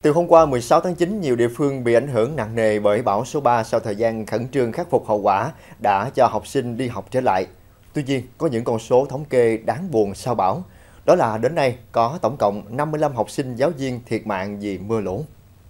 Từ hôm qua 16 tháng 9, nhiều địa phương bị ảnh hưởng nặng nề bởi bão số 3 sau thời gian khẩn trương khắc phục hậu quả đã cho học sinh đi học trở lại. Tuy nhiên, có những con số thống kê đáng buồn sau bão. Đó là đến nay có tổng cộng 55 học sinh giáo viên thiệt mạng vì mưa lũ.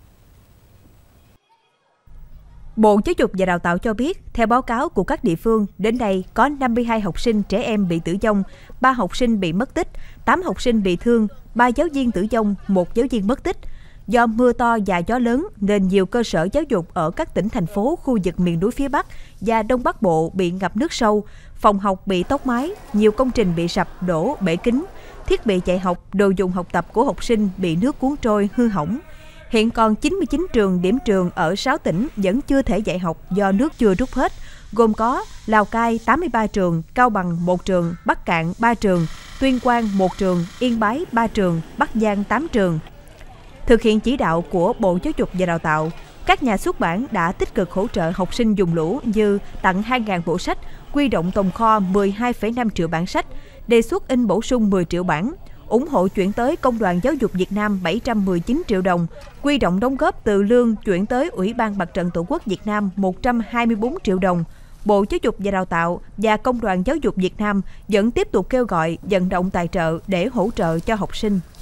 Bộ Giáo dục và Đào tạo cho biết, theo báo cáo của các địa phương, đến nay có 52 học sinh trẻ em bị tử vong, 3 học sinh bị mất tích, 8 học sinh bị thương, 3 giáo viên tử vong, 1 giáo viên mất tích. Do mưa to và gió lớn nên nhiều cơ sở giáo dục ở các tỉnh, thành phố, khu vực miền núi phía Bắc và Đông Bắc Bộ bị ngập nước sâu, phòng học bị tốc mái, nhiều công trình bị sập, đổ, bể kính, thiết bị dạy học, đồ dùng học tập của học sinh bị nước cuốn trôi, hư hỏng. Hiện còn 99 điểm trường ở 6 tỉnh vẫn chưa thể dạy học do nước chưa rút hết, gồm có Lào Cai 83 trường, Cao Bằng 1 trường, Bắc Kạn 3 trường, Tuyên Quang 1 trường, Yên Bái 3 trường, Bắc Giang 8 trường. Thực hiện chỉ đạo của Bộ Giáo dục và Đào tạo, các nhà xuất bản đã tích cực hỗ trợ học sinh vùng lũ như tặng 2.000 bộ sách, quy động tồn kho 12,5 triệu bản sách, đề xuất in bổ sung 10 triệu bản, ủng hộ chuyển tới Công đoàn Giáo dục Việt Nam 719 triệu đồng, quy động đóng góp từ lương chuyển tới Ủy ban Mặt trận Tổ quốc Việt Nam 124 triệu đồng. Bộ Giáo dục và Đào tạo và Công đoàn Giáo dục Việt Nam vẫn tiếp tục kêu gọi vận động tài trợ để hỗ trợ cho học sinh.